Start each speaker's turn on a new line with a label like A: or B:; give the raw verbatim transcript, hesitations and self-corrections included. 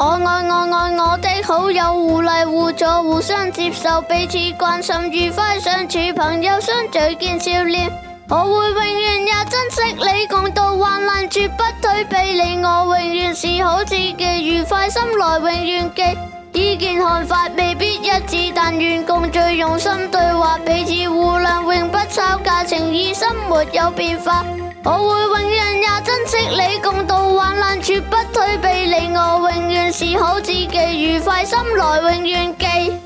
A: 我愛我愛我的好友，互勵互助，互相接受，彼此關心，愉快相處，朋友相聚見笑臉。我會永遠也珍惜你，共度患難絕不退避你。我永遠是好知己，愉快心來永遠記。意見看法未必一致，但願共聚用心對話，彼此互諒永不吵架，情義心沒有變化。我會永遠也珍惜你，共度患難絕不退避你。我永遠是好知己，愉快心來永遠記。